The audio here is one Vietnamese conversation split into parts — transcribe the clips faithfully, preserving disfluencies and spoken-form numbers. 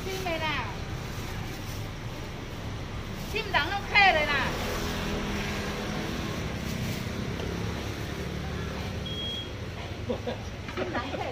chim này nè. Chim đắng nó khe đây nè. Chim đắng khe.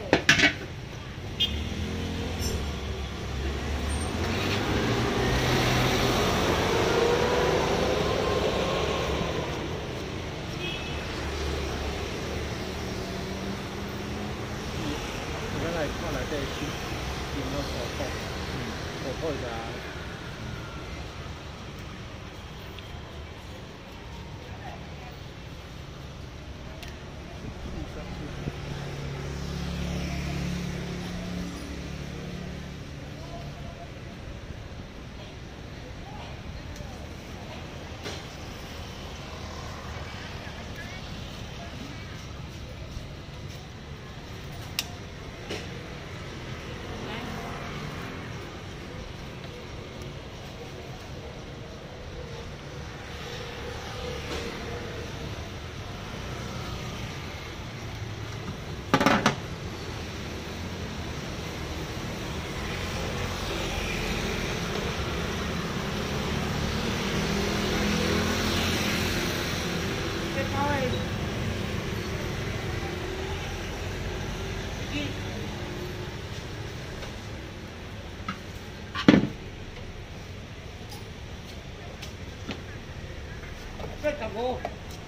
看来这新新的火炮，嗯，火炮的。Rất cảm ơn.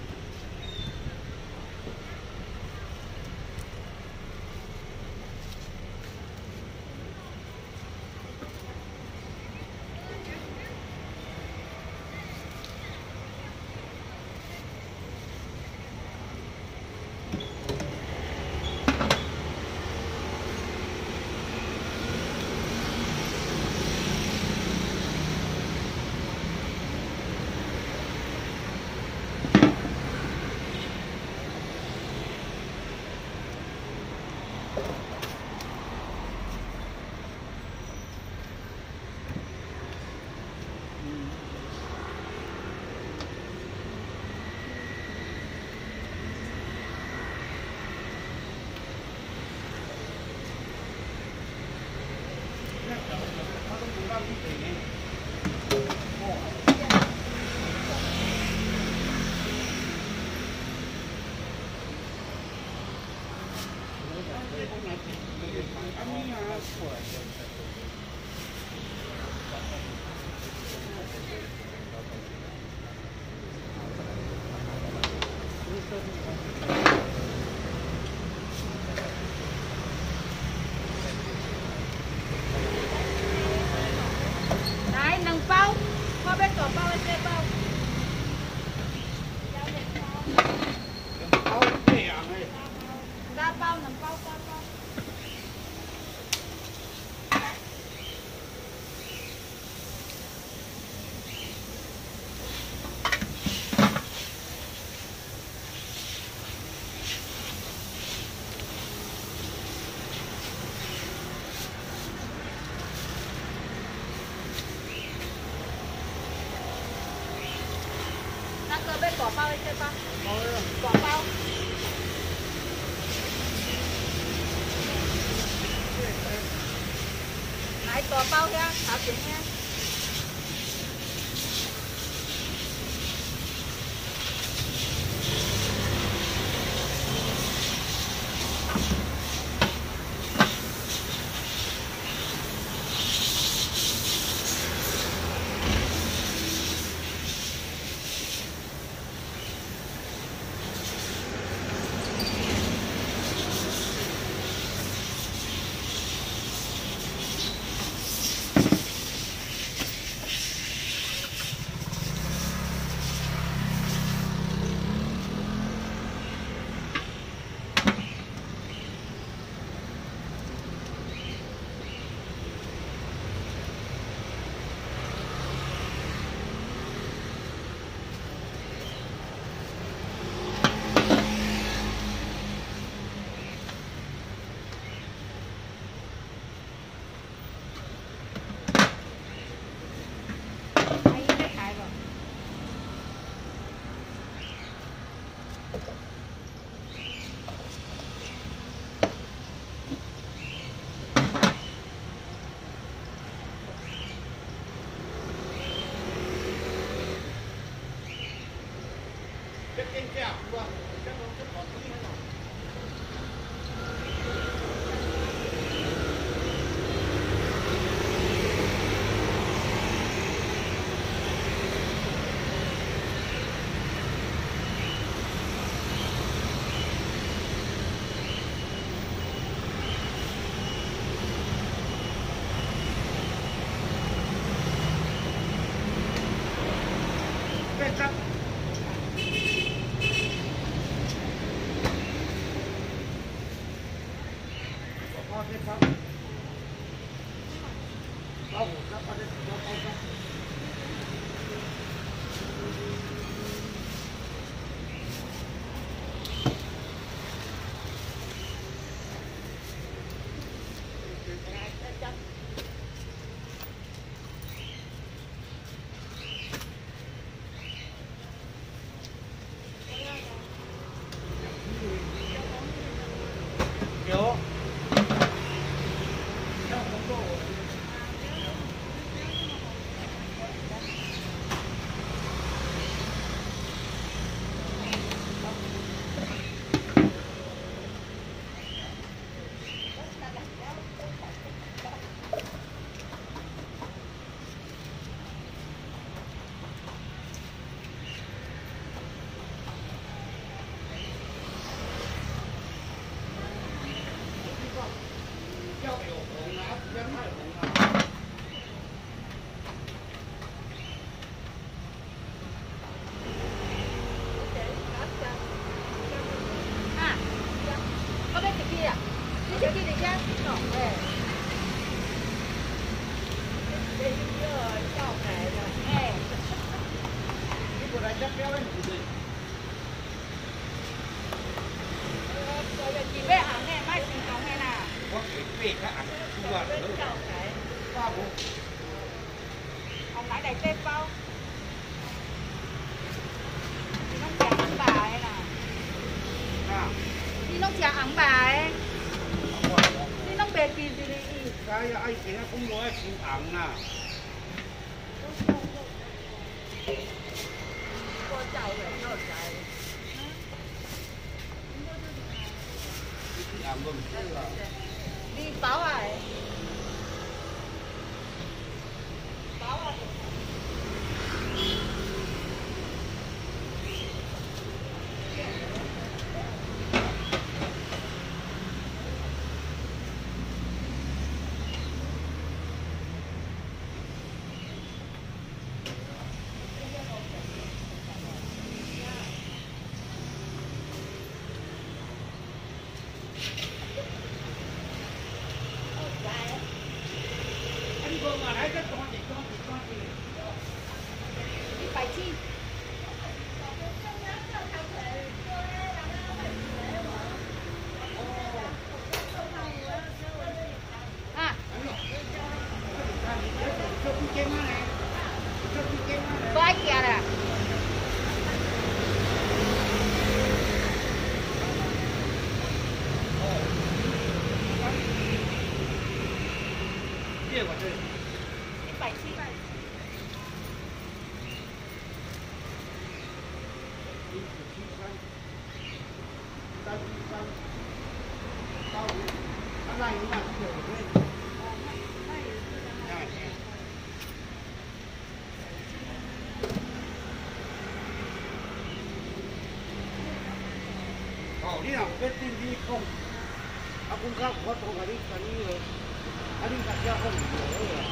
Đấy, nâng bao, qua bên có bao hay xe bao? Bao tiền này. Ra bao, nâng bao, bao, bao. Cơ bên quả bao hay chơi bao? Quả bao. Đấy, quả bao nha, tháo chuyện nha. 包这包，包五个，包这包包三。有。要工作我。要有红啊，不要太红啊。 啊，我要一支啊，你一支伫遮？哎。这叫少奶的，哎。 你本来这标的不对。 是要红的，莫是红的啦。 我给背他俺出啊，八五。 红奶内底包。你拢食红白的啦。 啊。 你拢食红白的。你拢袂记住伊。 哎呀，爱给他公罗爱出红啦。 我照人又知。 红都唔知啦。 你包啊？包啊！一百七。啊。不爱吃了。 这我这。 一百七。 一九七三，三七三，八五，啊，那有嘛？有对。哦，你若决定你讲，啊，讲较我都甲你甲你个，啊，你甲遮讲唔好啊。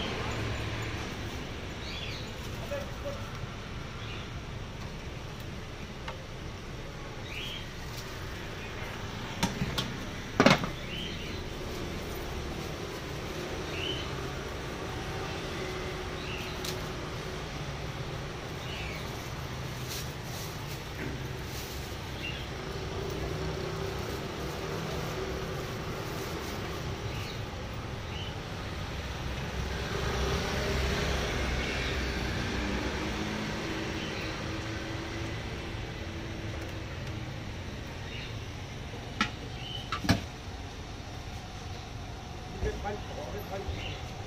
翻火会翻火，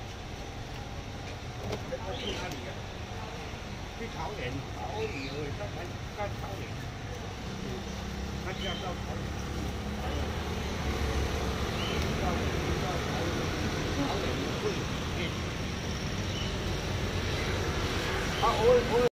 他去哪里啊？去朝鲜，朝以后他翻干朝鲜，他就要到朝鲜，到到朝鲜，朝鲜会，啊，我我。